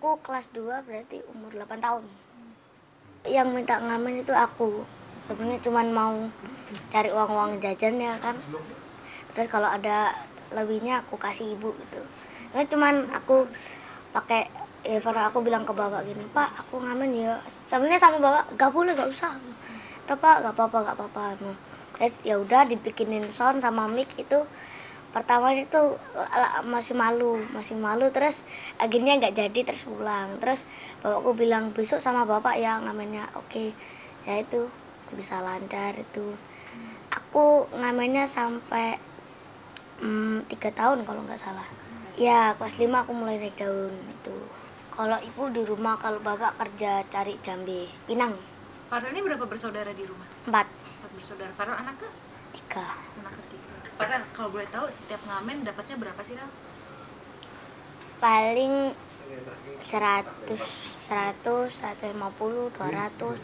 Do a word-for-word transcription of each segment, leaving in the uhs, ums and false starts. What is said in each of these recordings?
aku kelas dua berarti umur delapan tahun. Yang minta ngamen itu aku. Sebenarnya cuma mau cari uang-uang jajan ya kan. Terus kalau ada lebihnya aku kasih ibu gitu. Tapi cuman aku pakai ya karena aku bilang ke bapak gini, Pak aku ngamen ya. Sebenarnya sama bapak gak boleh, gak usah. Pak gak apa-apa, gak apa-apa. Terus ya udah dibikinin sound sama mic itu. Pertamanya itu masih malu, masih malu terus akhirnya nggak jadi terus pulang. Terus bapakku bilang besok sama bapak ya ngamennya. Oke, ya itu bisa lancar itu. Aku ngamennya sampai hmm, tiga tahun kalau nggak salah. Ya kelas lima aku mulai naik daun itu. Kalau ibu di rumah, kalau bapak kerja cari jambe, Pinang. Farel ini berapa bersaudara di rumah? Empat. Empat bersaudara. Farel anak ke? Tiga. Anak ketiga. Farel, kalau boleh tahu setiap ngamen dapatnya berapa sih, Rel? Paling seratus, seratus, seratus lima puluh, dua ratus.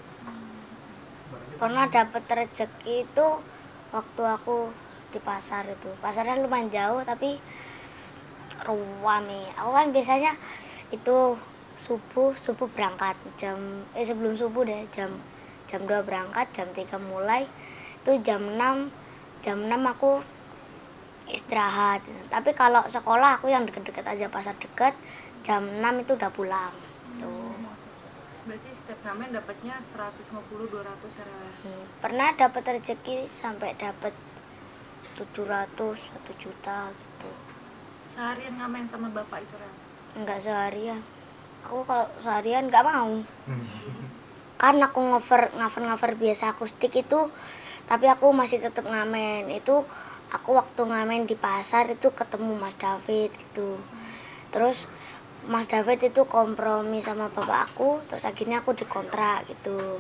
Pernah dapat rezeki itu waktu aku di pasar itu. Pasarnya lumayan jauh tapi ruame. Aku kan biasanya itu subuh, subuh berangkat jam eh sebelum subuh deh, jam jam dua berangkat, jam tiga mulai. Itu jam enam jam enam aku istirahat. Tapi kalau sekolah aku yang deket-deket aja, pasar deket, jam enam itu udah pulang. Tuh. Berarti setiap ngamen dapatnya seratus lima puluh, dua ratus ya? Hmm. Pernah dapat rezeki sampai dapat tujuh ratus, satu juta gitu. Seharian ngamen sama bapak itu, Rel? Enggak seharian. Aku kalau seharian nggak mau. Kan aku ngover, ngover-ngover biasa akustik itu, tapi aku masih tetap ngamen. Itu aku waktu ngamen di pasar itu ketemu Mas David gitu. Terus Mas David itu kompromi sama bapak aku, terus akhirnya aku dikontrak gitu.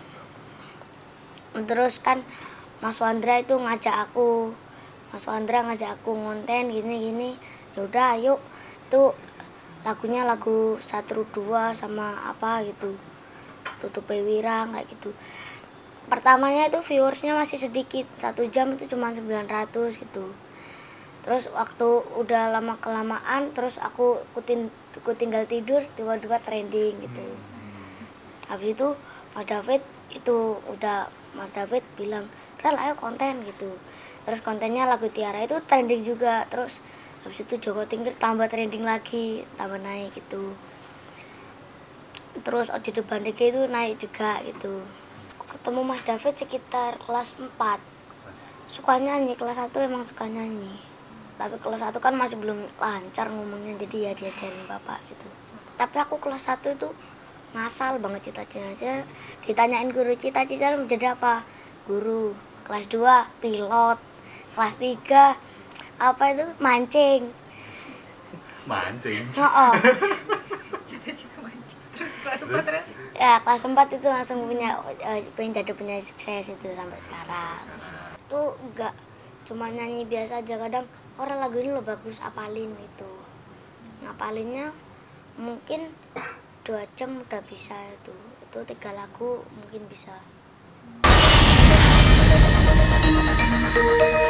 Terus kan Mas Wandra itu ngajak aku, Mas Wandra ngajak aku ngonten gini-gini. Ya udah, ayo. Itu lagunya lagu Satru dua sama apa gitu. Tutup Wirang kayak gitu. Pertamanya itu viewersnya masih sedikit, satu jam itu cuma sembilan ratus gitu. Terus waktu udah lama kelamaan, terus aku ikutin, aku tinggal tidur, tiba-tiba trending gitu. Habis itu Mas David itu udah Mas David bilang, Rel ayo konten gitu. Terus kontennya lagu Tiara itu trending juga. Terus habis itu Joko Tingkir tambah trending lagi, tambah naik gitu. Terus Odi Bandege itu naik juga gitu. Ketemu Mas David sekitar kelas empat. Suka nyanyi, kelas satu emang suka nyanyi. Tapi kelas satu kan masih belum lancar ngomongnya, jadi ya diajarin bapak gitu. Tapi aku kelas satu itu ngasal banget cita-cita. Ditanyain guru cita-cita menjadi apa? Guru. Kelas dua pilot. Kelas tiga apa itu? Mancing. Mancing? Oh, Cita-cita mancing. Terus kelas empat, Rel? ya kelas empat itu langsung punya uh, pengen jadi punya sukses itu sampai sekarang. Itu enggak cuma nyanyi biasa aja, kadang orang lagu ini lo bagus apalin gitu. Ngapalinnya mungkin dua jam udah bisa itu. Itu tiga lagu mungkin bisa.